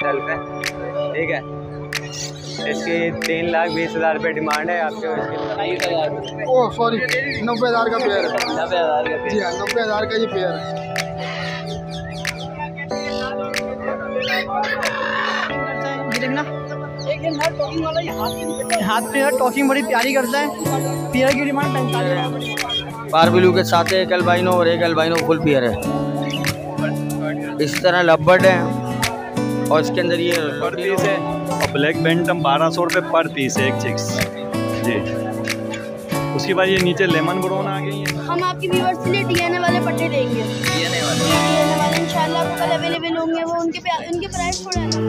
Cell पे, ठीक है। इसकी 3,20,000 रुपये डिमांड है आपके। ओह सॉरी, 90,000 का पेयर है। 90,000 का पेयर? जी हाँ, 90,000 का ये पेयर है। देखना हाथ पे टॉकिंग बड़ी प्यारी करता है। पेयर की डिमांड 45,000। पारबिलू के साथ एक अल्बाइनो और एक अल्बाइनो फुल पेयर है। इस तरह लबर्ड है और इसके अंदर ये पर पीस है। और ब्लैक बैंटम 1200 रुपये पर पीस है एक चिक्स जी। उसके बाद ये नीचे लेमन ब्राउन आ गई है। हम आपके व्यूअर्स के लिए डीएनए वाले पट्टे देंगे। डीएनए वाले इंशाल्लाह आपको कल अवेलेबल होंगे। वो उनके प्राइस थोड़े हैं।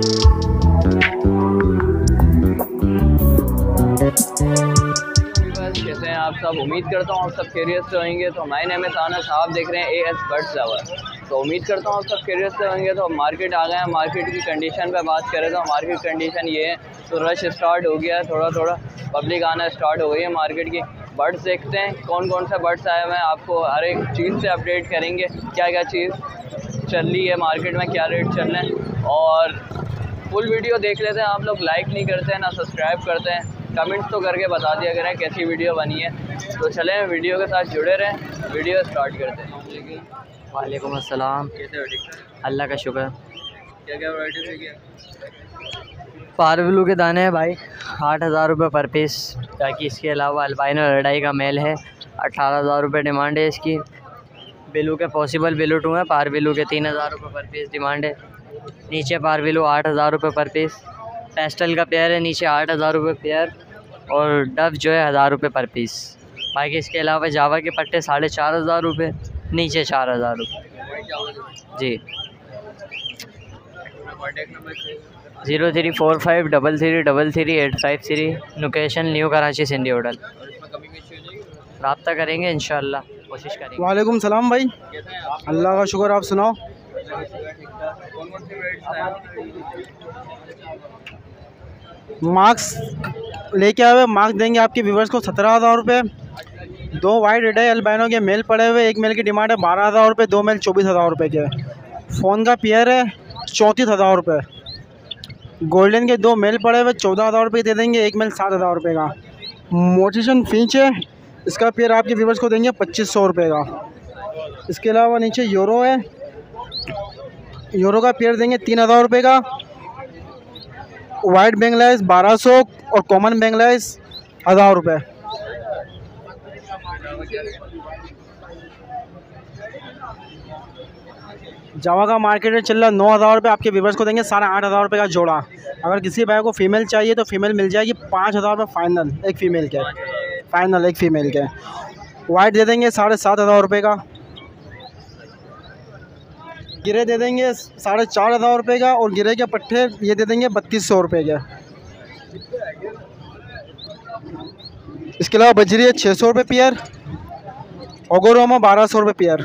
कैसे हैं आप सब? उम्मीद करता हूँ आप सब खैरियत से होंगे। तो हमारे नाम है आप देख रहे हैं AS बर्ड्स लवर। तो उम्मीद करता हूँ आप सब खैरियत से होंगे। तो मार्केट आ गए हैं। मार्केट की कंडीशन पे बात करें तो मार्केट कंडीशन ये है, तो रश स्टार्ट हो गया है, थोड़ा थोड़ा पब्लिक आना स्टार्ट हो गई है मार्केट की। बर्ड्स देखते हैं कौन कौन से बर्ड्स आए हुए हैं, आपको हर एक चीज़ से अपडेट करेंगे क्या क्या चीज़ चल रही है मार्केट में, क्या रेट चल रहे हैं। और फुल वीडियो देख लेते हैं आप लोग। लाइक नहीं करते हैं ना सब्सक्राइब करते हैं, कमेंट्स तो करके बता दिया करें कैसी वीडियो बनी है। तो चलें वीडियो के साथ जुड़े रहें, वीडियो स्टार्ट करते हैं। वालेकुम अस्सलाम। कैसे हो? ठीक है, अल्लाह का शुक्र। क्या क्या वैराइटी है? पारबिलू के दाने हैं भाई 8,000 रुपये पर पीस। बाकी इसके अलावा अल्बाइनो लड़ाई का मेल है, 18,000 रुपये डिमांड है इसकी। बिलू के पॉसिबल बिलू 2 है, पारबिलू के 3,000 रुपये पर पीस डिमांड है। नीचे पारबिलू 8,000 रुपये पर पीस। पेस्टल का पेयर है नीचे 8,000 रुपये पेयर, और डव जो है 1,000 रुपये पर पीस। बाकी इसके अलावा जावा के पट्टे 4,500 रुपये, नीचे 4,000 रुपये जी। 034533333853, location new Karachi Sindhi hotel. रब्ता करेंगे इंशाल्लाह, कोशिश करेंगे। वालेकुम सलाम भाई, अल्लाह का शुक्र, आप सुनाओ। मार्क्स लेके आए हुए, मार्क्स देंगे आपके व्यूवर्स को 17,000 रुपये। 2 वाइट रेड है अल्बाइनो के मेल पड़े हुए, एक मेल की डिमांड है 12,000 रुपये, 2 मेल 24,000 रुपये के। फ़ोन का पेयर है 34,000 रुपये। गोल्डन के 2 मेल पड़े हुए 14,000 रुपये दे देंगे, एक मेल 7,000 रुपये का। मोटिशन फिंच है, इसका पेयर आपके व्यूवर्स को देंगे 2,500 रुपये का। इसके अलावा नीचे यूरो है, यूरो का पेयर देंगे 3,000 रुपये का। वाइट बेंगलाइज 1,200 और कॉमन बेंगलाइज 1,000 रुपये। जावा का मार्केट रेट चल रहा है 9,000 रुपये, आपके व्यूवर्स को देंगे 8,500 रुपये का जोड़ा। अगर किसी भाई को फ़ीमेल चाहिए तो फ़ीमेल मिल जाएगी 5,000 रुपये फाइनल, एक फ़ीमेल के फाइनल, एक फ़ीमेल के। वाइट दे देंगे 7,500 रुपये का। गिरे दे देंगे 4,500 रुपये का, और गिरे के पट्टे ये दे देंगे 3,200 रुपये के। इसके अलावा बजरी है 600 रुपये पेयर, ओगोरोमा 1,200 रुपये पेयर।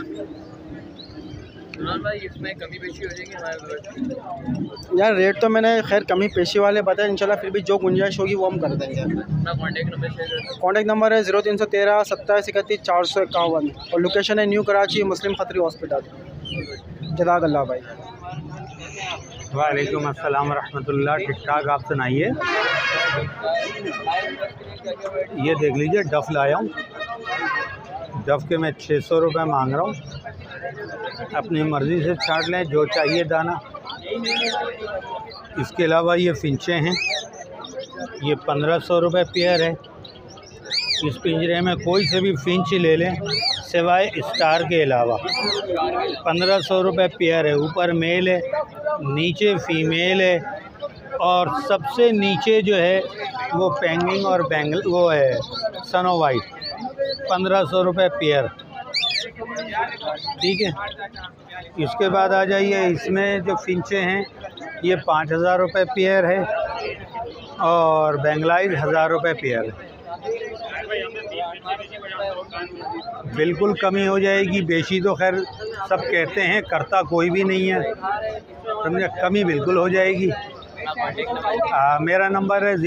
भाई इसमें कमी पेशी हो जाएगी हमारे? यार रेट तो मैंने खैर कमी पेशी वाले बताए, इंशाल्लाह फिर भी जो गुंजाइश होगी वो हम कर देंगे। अपना कॉन्टैक्ट नंबर है 0313 27 31 451, और लोकेशन है न्यू कराची मुस्लिम खतरी हॉस्पिटल। जज़ाकल्लाह भाई। वालेकुम अस्सलाम रहमतुल्लाह। ठीक ठाक, आप सुनाइए। ये देख लीजिए डफ़ लाया हूँ, डफ़ के मैं 600 रुपये मांग रहा हूँ, अपनी मर्ज़ी से छांट लें जो चाहिए दाना। इसके अलावा ये फिंचे हैं, ये 1,500 रुपये पेयर है। इस पिंजरे में कोई से भी फिंच ले लें सिवाय स्टार के अलावा, 1,500 रुपये पेयर है। ऊपर मेल है, नीचे फीमेल है, और सबसे नीचे जो है वो पेंगिंग और बैंगल वो है सनो वाइट, 1,500 रुपये पेयर, ठीक है। इसके बाद आ जाइए, इसमें जो फिंचे हैं ये 5,000 रुपये पेयर है, और बेंगलाइज 1,000 रुपये पेयर है। बिल्कुल कमी हो जाएगी, बेची तो खैर सब कहते हैं, करता कोई भी नहीं है, समझे, कमी बिल्कुल हो जाएगी। मेरा नंबर है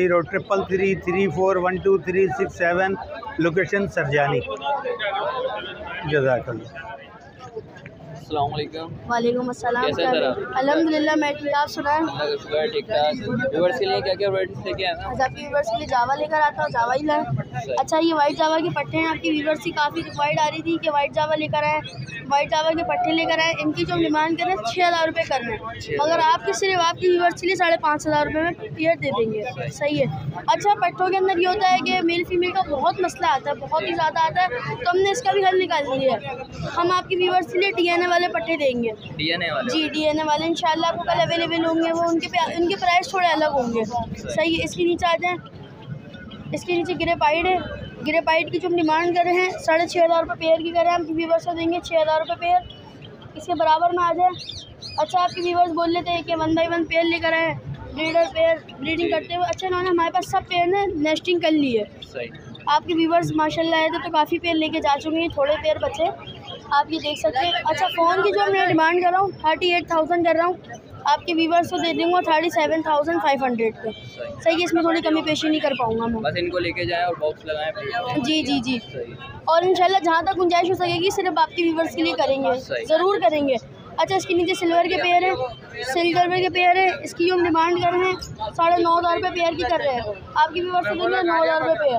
0333412367, लोकेशन सरजानी। जज़ाकल्लाह। अस्सलाम वालेकुम। वालेकुम अस्सलाम। कैसे हैं सर आप? अल्हम्दुलिल्लाह मैं ठीक, आप सुनाएं? अल्लाह का शुक्र है, ठीक ठाक। व्यूअर्स के लिए क्या क्या वैराइटीज लेके आए हैं? अच्छा, आपके व्यूवर्स के लिए जावा लेकर आता हूँ, जावा ही लाएं। अच्छा, ये वाइट जावा के पट्टे हैं। आपकी व्यूवर्स की काफ़ी रिक्वायर्ड आ रही थी कि वाइट जावा लेकर आए, वाइट जावा के पट्टे लेकर आए। इनकी जो डिमांड कर रहे हैं 6,000 रुपये कर रहे हैं, मगर आपके सिर्फ आपकी व्यूवर्स के लिए 5,500 रुपये में पेयर दे देंगे। सही है। अच्छा, पट्टों के अंदर ये होता है कि मेल फीमेल का बहुत मसला आता है, बहुत ही ज़्यादा आता है, तो हमने इसका भी हल निकाल दिया है। हम आपकी व्यूवर्स के लिए DNA वाले पट्टे देंगे। DNA वाले? जी, DNA वाले इंशाल्लाह आपको कल अवेलेबल होंगे। वो उनके प्राइस थोड़े अलग होंगे। सही है। इसके नीचे आ जाएँ, इसके नीचे ग्रेफाइट है। ग्रेफाइट की जो हम डिमांड कर रहे हैं 6,500 रुपये पेयर की कर रहे हैं, हम व्यूवर्स को देंगे 6,000 रुपये पेयर। इसके बराबर में आ जाए। अच्छा, आपके व्यूवर्स बोल लेते हैं कि 1 बाई 1 पेयर लेकर आए, ब्रीडर पेयर ब्रीडिंग करते हुए। अच्छा, इन्होंने हमारे पास सब पेयर ने नेस्टिंग कर ली है। सही। आपके व्यूवर्स माशाल्लाह आए थे तो काफ़ी पेयर लेके जा चुके हैं, थोड़े पेयर बचे, आप ये देख सकते हैं। अच्छा, फ़ोन की जो मैं डिमांड कर रहा हूँ 38,000 कर रहा हूँ, आपके व्यूवर्स को दे दूँगा 37,500 पे। सही है। इसमें थोड़ी कमी पेशी नहीं कर पाऊँगा मैं। बस इनको लेके जाएं और बॉक्स लगाएं। जी जी जी। और इंशाल्लाह जहाँ तक गुंजाइश हो सकेगी सिर्फ आपके व्यूवर्स के लिए करेंगे, ज़रूर करेंगे। अच्छा, इसके नीचे सिल्वर के पेयर है, सिल्वर के पेयर है। इसकी जो हम डिमांड कर रहे हैं 9,500 रुपये पेयर की कर रहे हैं, आपकी व्यूवर्स के लिए 9,000 रुपये पेयर।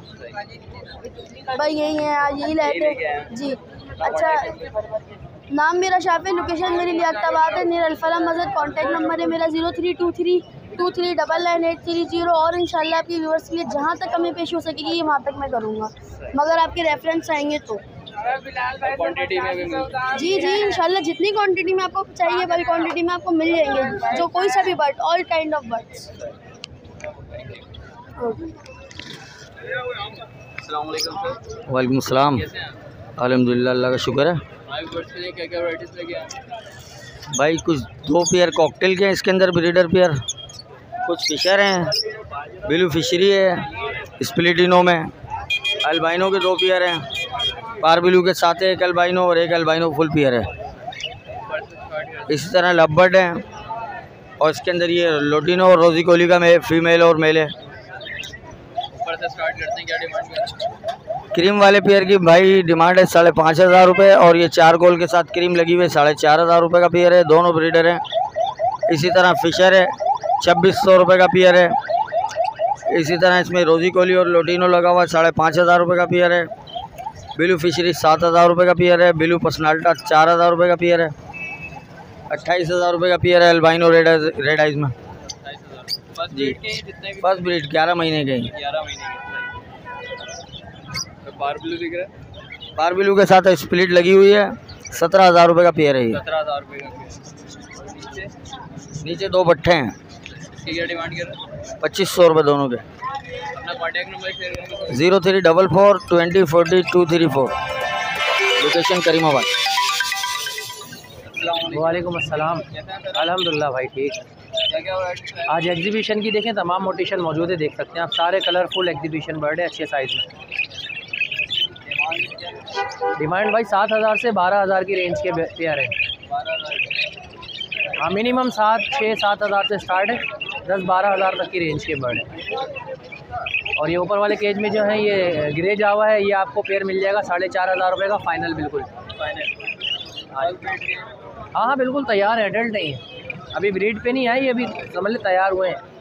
भाई यही है, आज यही लाए थे जी। अच्छा, नाम मेरा शाफी, लोकेशन मेरी लियाकताबाद है, नियर अल्फला मस्जिद। कॉन्टैक्ट नंबर है मेरा 0323238830। और इंशाल्लाह आपकी व्यूवर्स के लिए जहाँ तक हमें पेश हो सकेगी वहाँ तक मैं करूँगा, मगर आपके रेफरेंस आएंगे तो। क्वांटिटी में भी मिलता जी जी, इंशाल्लाह जितनी क्वांटिटी में आपको चाहिए बड़ी क्वांटिटी में आपको मिल जाएंगे, जो कोई सा भी bird, all kind of birds. अस्सलाम वालेकुम सर। वालेकुम सलाम। अल्हम्दुलिल्लाह, अल्लाह का शुक्र है। व्यूअर्स के लिए क्या क्या वैराइटीज लेके आए हैं? भाई कुछ 2 पेयर कॉकटेल के हैं, इसके अंदर ब्रीडर पेयर, कुछ फिशर हैं, ब्लू फिशरी है, स्प्लिटिनो में अल्बाइनो के 2 पेयर हैं, पार ब्लू के साथ एक अल्बाइनो और एक अल्बाइनो फुल पेयर है। इसी तरह लवबर्ड हैं, और इसके अंदर ये लोटिनो और रोजी कोली का फीमेल और मेल है। ऊपर से स्टार्ट करते हैं, क्या डिमांड करते हैं? क्रीम वाले पेयर की भाई डिमांड है 5,500 रुपये, और ये 4 गोल के साथ क्रीम लगी हुई है 4,500 रुपये का पेयर है, दोनों ब्रीडर हैं। इसी तरह फिशर है 2,600 रुपये का पेयर है। इसी तरह इसमें रोजी कोली और लोटिनो लगा हुआ है 5,500 रुपये का पेयर है। ब्लू फिशरी 7,000 रुपये का पेयर है। ब्लू पर्सनाल्टा 4,000 रुपये का पेयर है। 28,000 रुपये का पेयर है अल्बाइनो रेड आइज में। जी, फर्स्ट ब्रीड 11 महीने के। 11 महीने के। पार ब्लू दिख रहा है, पार ब्लू के साथ स्प्लिट लगी हुई है, 17,000 रुपये का पेयर है ये। 17,000 रुपये का पेयर। नीचे 2 पट्टे हैं, इसकी क्या डिमांड कर रहे हैं? 2,500 रुपये दोनों के। अपना कॉन्टैक्ट नंबर शेयर करेंगे? 0344 20 40 234, लोकेशन करीमाबाद। वालेकुम अस्सलाम। अल्हम्दुलिल्लाह भाई ठीक। क्या क्या वैराइटीज है? आज एग्जीबिशन की देखें, तमाम मोटिशन मौजूद है, देख सकते हैं आप, सारे कलरफुल एग्जीबिशन बर्ड है, अच्छे साइज़ में। डिमांड भाई 7,000 से 12,000 की रेंज के पेयर है। 12,000। हाँ, मिनिमम 7,000 से स्टार्ट है, 10-12,000 तक की रेंज के बर्ड है। और ये ऊपर वाले केज में जो है ये ग्रे जावा है, ये आपको पेयर मिल जाएगा 4,500 रुपये का फाइनल, बिल्कुल हाँ हाँ बिल्कुल तैयार है, एडल्ट नहीं है, अभी ब्रीड पे नहीं आई, अभी समझ ले तैयार हुए हैं।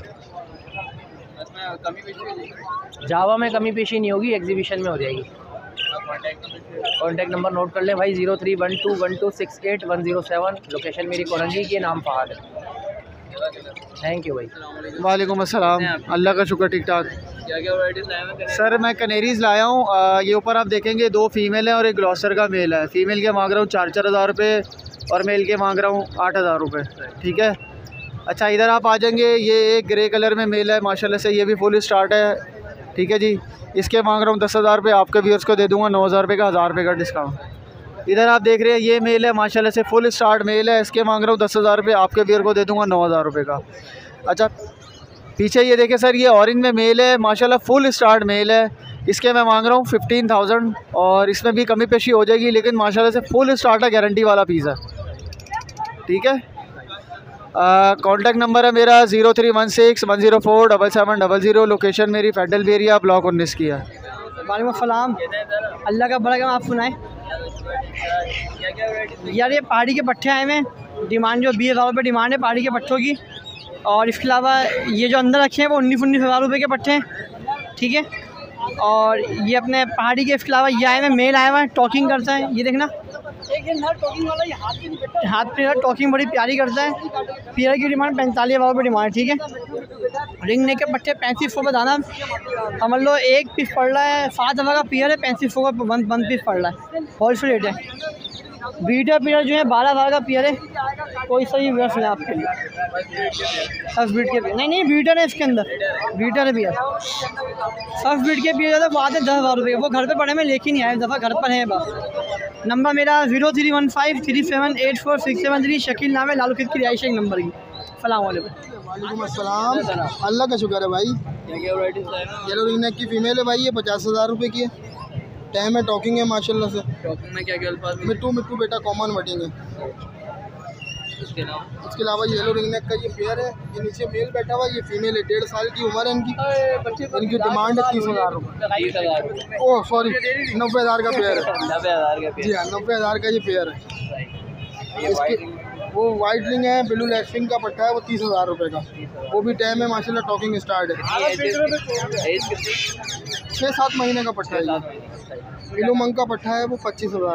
जावा में कमी पेशी नहीं होगी, एग्जीबिशन में हो जाएगी। कॉन्टैक्ट नंबर नोट कर लें भाई, 03121268 लोकेशन मेरी कोरंगी के नाम फहाद है। थैंक यू भाई। वालेकुम अस्सलाम, अल्लाह का शुक्र ठीक ठाक। क्या क्या वैराइटीज लाए हैं? सर मैं कनेरीज लाया हूँ, ये ऊपर आप देखेंगे 2 फीमेल है और एक ग्लॉसर का मेल है। फीमेल के मांग रहा हूँ 4,000 रुपये और मेल के मांग रहा हूँ 8,000 रुपये, ठीक है। अच्छा, इधर आप आ जाएंगे, ये एक ग्रे कलर में मेल है माशाल्लाह से, ये भी फुल स्टार्ट है, ठीक है जी। इसके मांग रहा हूँ 10,000 रुपये, आपके व्यूअर्स को दे दूँगा 9,000 रुपये का, 1,000 रुपये का डिस्काउंट। इधर आप देख रहे हैं ये मेल है माशाल्लाह से, फुल स्टार्ट मेल है, इसके मांग रहा हूँ 10,000 रुपये, आपके व्यूअर को दे दूँगा 9,000 रुपये का। अच्छा, पीछे ये देखें सर, ये ऑरेंज में मेल है माशाल्लाह, फुल स्टार्ट मेल है, इसके मैं मांग रहा हूँ 15,000, और इसमें भी कमी पेशी हो जाएगी, लेकिन माशाल्लाह से फुल स्टार्ट है, गारंटी वाला पीस है, ठीक है। कॉन्टैक्ट नंबर है मेरा 031610477700, लोकेशन मेरी फेडरल एरिया ब्लॉक 19 की है। वालेकुम अस्सलाम, अल्लाह का बड़ा काम, आप सुनाएं। यार ये पहाड़ी के पट्टे आए हुए हैं, डिमांड जो 20,000 रुपये डिमांड है पहाड़ी के पट्टों की। और इसके अलावा ये जो अंदर रखे हैं वो 19,000 रुपये के पट्टे हैं, ठीक है। और ये अपने पहाड़ी के इसके अलावा ये आए हुए मेल आया हुआ है, टॉकिंग करता है, ये देखना टॉकिंग वाला, ये हाथ पे टॉकिंग बड़ी प्यारी करता है। पियर की डिमांड 45,000 रुपये डिमांड, ठीक है। रिंग नेक के पट्टे 3500 रुपये दाना, समझ लो एक पीस पड़ रहा है, 7,000 का पियर है, 3500 का वन पीस पड़ रहा है, होलसेल रेट है। बीटा पियर जो है 12,000 का पियर है, कोई सही व्यवस्था है आपके लिए। सब बीट के पियर नहीं बीटर है इसके अंदर, बीटर है पियर। सब बीट के पियर ज़्यादा वो आते 10,000 रुपये, वो घर पे पड़े में लेके नहीं आए, दफ़ा घर पर है बस। नंबर मेरा 0315378467 शकील नाम है, लालू खिद की रिहाइश एक नंबर की। सलाम वालेकुम अस्सलाम। अल्लाह का शुक्र है भाई। येलो रिंग नेक की फ़ीमेल है भाई, ये 50,000 रुपये की है। टाइम है, टॉकिंग है माशाल्लाह से। टॉकिंग में क्या क्या अल्फाज? मिट्टू बेटा कॉमन वर्डिंग है। इसके अलावा येलो रिंग नेक का ये पेयर है, ये नीचे मेल बैठा हुआ, ये फीमेल है, 1.5 साल की उम्र है इनकी। इनकी डिमांड है 30,000 रुपये। ओह सॉरी, 90,000 का पेयर है। 90,000 का पेयर? जी हाँ, 90,000 का ये पेयर है। इसकी वो वाइट रिंग है, ब्लू लैक्सिंग का पट्टा है, वो 30,000 रुपये का। वो भी टाइम है माशाल्लाह, टॉकिंग स्टार्ट है। 6-7 महीने का पट्टा है। ब्लू मंग का पट्टा है, वो 25,000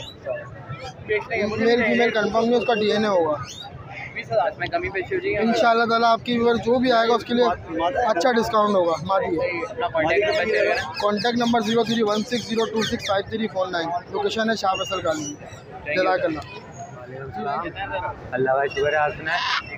मेल फीमेल कंफर्म नहीं, उसका DNA होगा। 20,000 में कमी पेशी हो जाएगी इंशाल्लाह ताला। आपकी व्यूअर जो भी आएगा उसके लिए अच्छा डिस्काउंट होगा। मादी कॉन्टैक्ट नंबर 0316026539, लोकेशन है शाह फैसल कॉलोनी, जज़ाकल्लाह। अल्लाह का शुक्र है। आप सुनाए?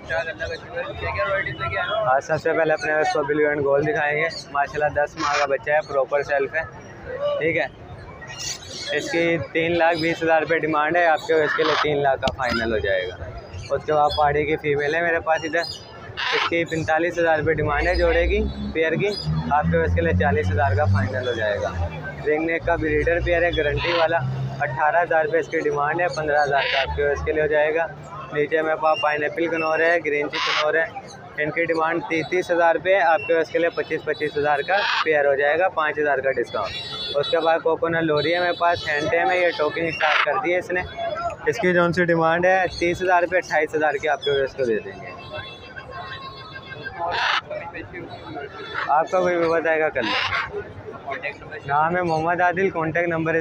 आज सबसे पहले अपने उसको ब्लू एंड गोल्ड दिखाएंगे। माशाल्लाह 10 माह का बच्चा है, प्रॉपर सेल्फ है, ठीक है। इसकी 3,20,000 रुपये डिमांड है, आपके इसके लिए 3 लाख का फाइनल हो जाएगा। उसके बाद पहाड़ी की फ़ीमेल है मेरे पास इधर, इसकी 45,000 रुपये डिमांड है जोड़े की पेयर की, आपके इसके लिए 40,000 का फाइनल हो जाएगा। रिंग नेक का ब्रीडर पेयर है, गारंटी वाला, 18,000 रुपये इसकी डिमांड है, 15,000 का आपके इसके लिए हो जाएगा। नीचे मेरे पास पाइनएप्पल कनौर है, ग्रीन ची कनौर है, इनकी डिमांड 30,000 रुपये, आपके इसके लिए 25,000 का पेयर हो जाएगा, 5,000 का डिस्काउंट। उसके बाद कोकोनट लोरी है मेरे पास, हैंड टेम है, ये टोकिंग स्टार्ट कर दी है इसने। इसकी जो सी डिमांड है 30,000 रुपये, 28,000 की आपके इसको दे देंगे। आपका कोई भी बताएगा कर लो। नाम है मोहम्मद आदिल, कॉन्टैक्ट नंबर है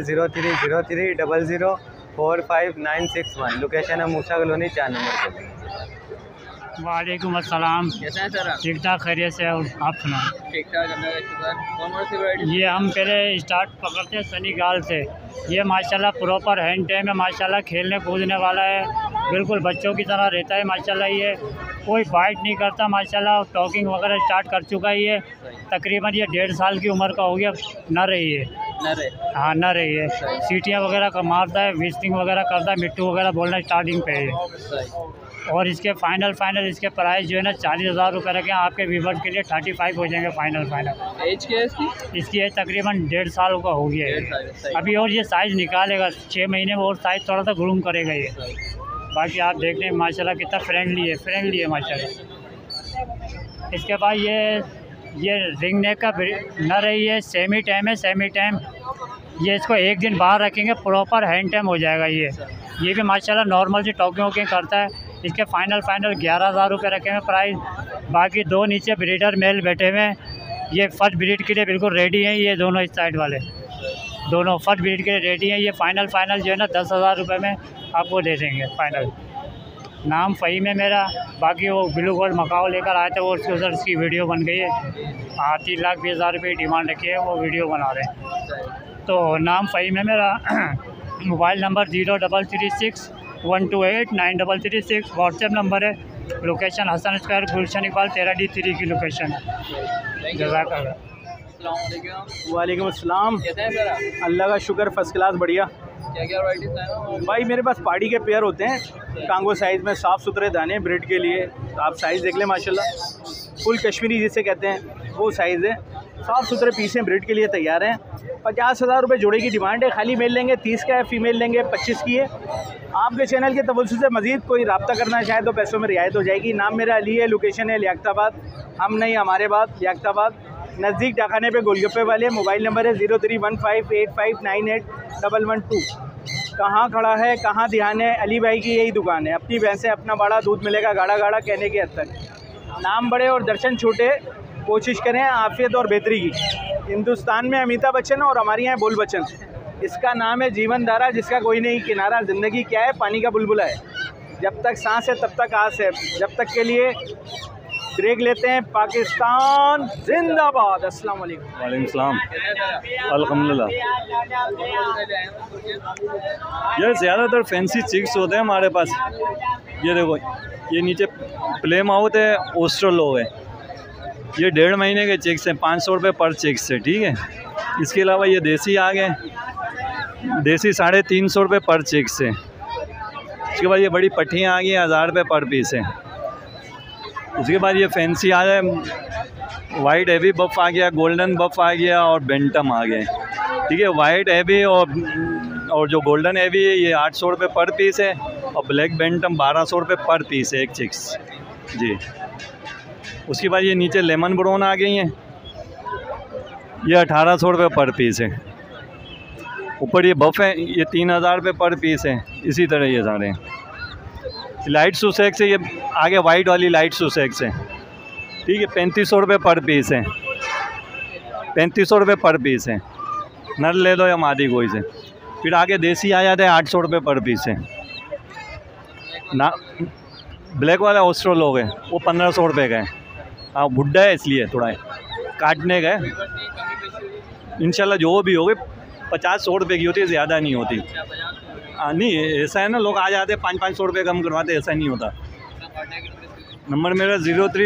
0303004591, लोकेशन है मूसा कॉलोनी 4 नंबर पर। वालेकुम अस्सलाम। कैसे हैं सर? ठीक ठाक खैरियत से, और आप सुनाओ? ठीक ठाक, अल्लाह का शुक्र। कौन सी वैरायटी? ये हम पहले स्टार्ट पकड़ते हैं सनीगाल से। ये माशाल्लाह प्रॉपर हैंड टेम है, माशाल्लाह खेलने कूदने वाला है, बिल्कुल बच्चों की तरह रहता है माशाल्लाह। ये कोई बाइट नहीं करता माशाल्लाह, टॉकिंग वगैरह स्टार्ट कर चुका है। ये तकरीबन ये 1.5 साल की उम्र का हो गया, न रही है। हाँ न रही है, सीटियाँ वगैरह का मारता है, विस्टिंग वगैरह करता है, मिट्टू वगैरह बोलना स्टार्टिंग पे है। और इसके फाइनल इसके प्राइस जो है ना 40,000 रुपये रखें, आपके व्यूवर्स के लिए 35 हो जाएंगे फाइनल। एज क्या है इसकी? इसकी एज तकरीबन 1.5 साल का हो गया है अभी, और ये साइज़ निकालेगा 6 महीने में, और साइज़ थोड़ा सा ग्रूम करेगा ये। बाकी आप देख लें माशाल्लाह कितना फ्रेंडली है माशाल्लाह। इसके बाद ये रिंग नेक का न रही है, सेमी टाइम है, सेमी टाइम। ये इसको 1 दिन बाहर रखेंगे, प्रॉपर हैंड टाइम हो जाएगा ये भी माशाल्लाह नॉर्मल से टॉकिंग वॉकिंग करता है। इसके फाइनल 11,000 रुपये रखे हुए प्राइस। बाकी 2 नीचे ब्रीडर मेल बैठे हुए हैं, ये फर्स्ट ब्रीड के लिए बिल्कुल रेडी हैं। ये दोनों इस साइड वाले दोनों फर्स्ट ब्रीड के लिए रेडी हैं। ये फाइनल जो है ना 10,000 रुपये में आपको दे देंगे फाइनल। नाम फ़हीम है मेरा। बाकी वो ब्लू गोल्ड मकाओ लेकर आए थे, वो उसके उधर इसकी वीडियो बन गई है। 3,20,000 रुपये डिमांड रखी है, वो वीडियो बना रहे हैं। तो नाम फ़हीम है मेरा। मोबाइल नंबर 0336128936, व्हाट्सएप नंबर है। Location Hasan square, Gulshan Iqbal 13D3 की लोकेशन। वालेकुम अस्सलाम। कैसे हैं सर? अल्लाह का शुक्र, फर्स्ट क्लास, बढ़िया। क्या क्या वैराइटीज़ हैं भाई? मेरे पास पहाड़ी के पेयर होते हैं, कांगो साइज़ में, साफ़ सुथरे दाने ब्रीड के लिए। आप साइज़ देख लें माशाल्लाह, फुल कश्मीरी जिसे कहते हैं वो साइज़ है। साफ़ सुथरे पीस हैं, ब्रीड के लिए तैयार हैं। 50,000 रुपये जोड़े की डिमांड है, खाली मेल लेंगे 30 का है, फीमेल लेंगे 25 की है। आपके चैनल के तवज्जुह से मज़ीद कोई रब्ता करना चाहे तो पैसों में रियायत हो जाएगी। नाम मेरा अली है, लोकेशन है लियाकताबाद, हम नहीं हमारे बाद, लियाकताबाद नज़दीक डाखाने पे गोलगप्पे वाले। मोबाइल नंबर है 0315859112। कहाँ खड़ा है, कहाँ ध्यान है, अली भाई की यही दुकान है। अपनी भैंसें, अपना बड़ा दूध मिलेगा, गाढ़ा गाढ़ा कहने के हद तक। नाम बड़े और दर्शन छोटे, कोशिश करें आफियत और बेहतरी की। हिंदुस्तान में अमिताभ बच्चन और हमारे यहाँ बोल बच्चन। इसका नाम है जीवन धारा, जिसका कोई नहीं किनारा। ज़िंदगी क्या है, पानी का बुलबुला है। जब तक सांस है तब तक आस है। जब तक के लिए ब्रेक लेते हैं। पाकिस्तान जिंदाबाद। अस्सलाम वालेकुम। वालेकुम सलाम। अल्हम्दुलिल्लाह। ये ज़्यादातर फैंसी चिक्स होते हैं हमारे पास। ये देखो, ये नीचे प्ले माउथ है, ऑस्ट्रेलो है। ये 1.5 महीने के चिक्स हैं, 500 रुपये पर चिक्स है, ठीक है। इसके अलावा ये देसी आ गए, देसी 350 रुपये पर चिक्स है। उसके बाद ये बड़ी पट्टियाँ आ गई, 1000 रुपये पर पीस है। उसके बाद ये फैंसी आ जाए, वाइट हैवी बफ आ गया, गोल्डन बफ आ गया और बेंटम आ गए, ठीक है। वाइट हैवी और जो गोल्डन हैवी है ये 800 रुपये पर पीस है और ब्लैक बेंटम 1200 रुपये पर पीस है एक चिक्स जी। उसके बाद ये नीचे लेमन ब्राउन आ गई हैं, ये 1800 रुपये पर पीस है। ऊपर ये बफ है, ये 3000 रुपये पर पीस है। इसी तरह ये सारे लाइट सुसेक्स है, ये आगे वाइट वाली लाइट सुसेक्स है, ठीक है। 3500 रुपये पर पीस है, 3500 रुपये पर पीस है। नर ले लो या मादी कोई से। फिर आगे देसी आ जाते हैं, 800 रुपये पर पीस है ना। ब्लैक वाला ऑस्ट्रेलो है, वो 1500 रुपये का है। हाँ, बुढ़ा है इसलिए थोड़ा है, काटने का है। इंशाल्लाह जो भी होगे 50-100 रुपये की होती है, ज़्यादा नहीं होती। नहीं, ऐसा है ना, लोग आ जाते 500-500 रुपये कम करवाते, ऐसा नहीं होता। नंबर मेरा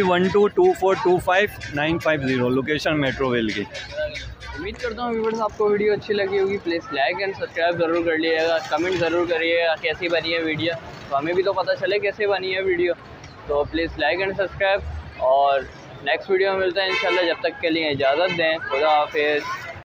03122425 लोकेशन मेट्रोवेल की। उम्मीद करता हूँ व्यूअर्स आपको वीडियो अच्छी लगी होगी। प्लीज़ लाइक एंड सब्सक्राइब ज़रूर कर लीजिएगा। कमेंट ज़रूर करिएगा कैसी बनी है वीडियो, तो हमें भी तो पता चले कैसे बनी है वीडियो। तो प्लीज़ लाइक एंड सब्सक्राइब, और नेक्स्ट वीडियो में मिलते हैं इंशाल्लाह। जब तक के लिए इजाज़त दें, खुदा हाफिज़।